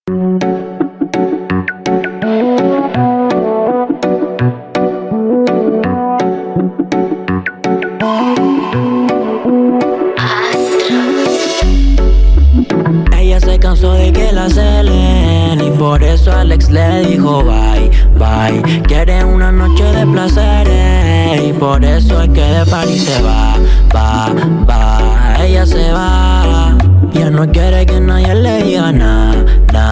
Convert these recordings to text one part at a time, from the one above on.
Ella se cansó de que la celen y por eso Alex le dijo bye, bye. Quiere una noche de placeres y por eso es que de París se va, va. Ella se va, ya no quiere que nadie le diga nada,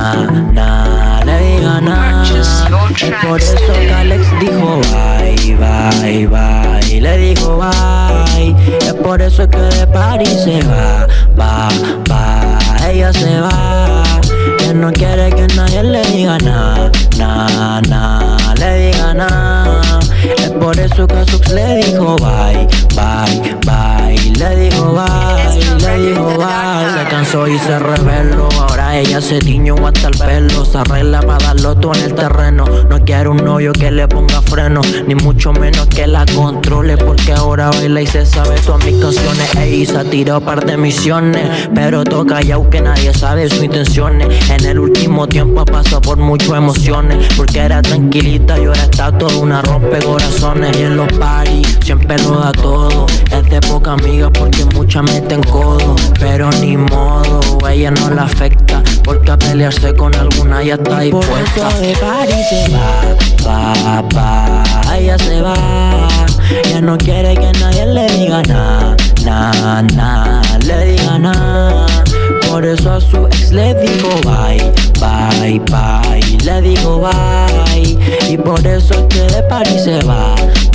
le diga nada. Es por eso que Alex dijo bye, bye, bye. Le dijo bye, es por eso que de París se va, va. Ella se va, ya no quiere que nadie le diga nada, le diga nada. Es por eso que a Sux le dijo bye, bye, bye. Le dijo bye, le dijo bye. Se cansó y se rebeló, ahora ella se tiñó hasta el pelo. Se arregla para darlo todo en el terreno. No quiere un novio que le ponga freno, ni mucho menos que la controle, porque ahora baila y se sabe todas mis canciones. Ey, se ha tirado par de misiones, pero toca callado que nadie sabe sus intenciones. En el último tiempo ha pasado por muchas emociones, porque era tranquilita y ahora está toda una rompecorazones. Y en los parties siempre lo da todo. Es de poca amiga porque muchas meten codo, pero ni modo, ella no la afecta, porque a pelearse con alguna ya está dispuesta. Por eso de París se va. Ella se va, ya no quiere que nadie le diga nada, le diga nada. Por eso a su ex le dijo bye, bye, bye. Le dijo bye, y por eso es que de París se va.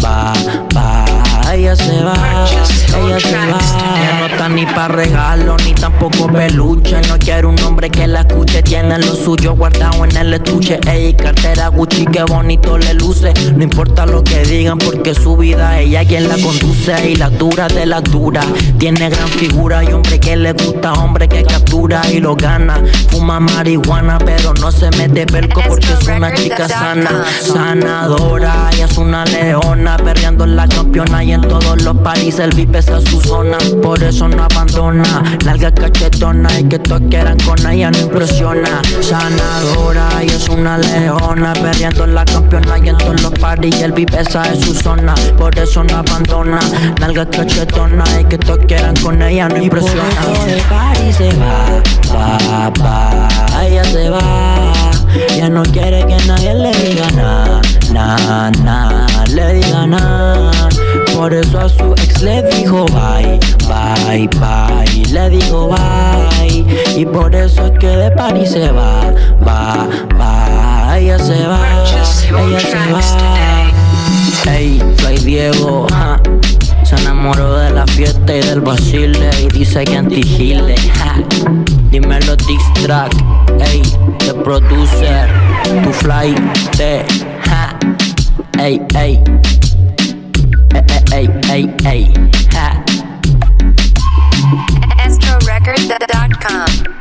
Ella se va, ella se va. Ella no está ni pa' regalo, ni tampoco peluche. No quiere un hombre que la escuche, tiene lo suyo guardado en el estuche. Ey, cartera Gucci, qué bonito le luce. No importa lo que digan porque su vida ella es quien la conduce. Y la dura de la dura, tiene gran figura. Y hombre que le gusta, hombre que captura y lo gana. Fuma marihuana pero no se mete perco porque es una chica sana, sanadora. Ella es una leona, perreando en la campeona. Y en todos los paris el VIP es a su zona. Por eso no abandona, larga cachetona. Y que todos quieran con ella no impresiona. Sanadora, ella es una leona, perreando en la campeona. Y en todos los paris el VIP es a su zona. Por eso no abandona, larga cachetona. Y que todos quieran con ella no impresiona. Por eso de París se va. Ella se va, ya no quiere que nadie le diga nada, le diga nada. Por eso a su ex le dijo bye, bye, bye. Le dijo bye, y por eso es que de París se va. Ella se va, ella se va. Ey, soy Diego, se enamoró de la fiesta y del vacile y dice que anti-gile. Dímelo Distrack, ey, the producer, tu fly, ey, EstroRecords.com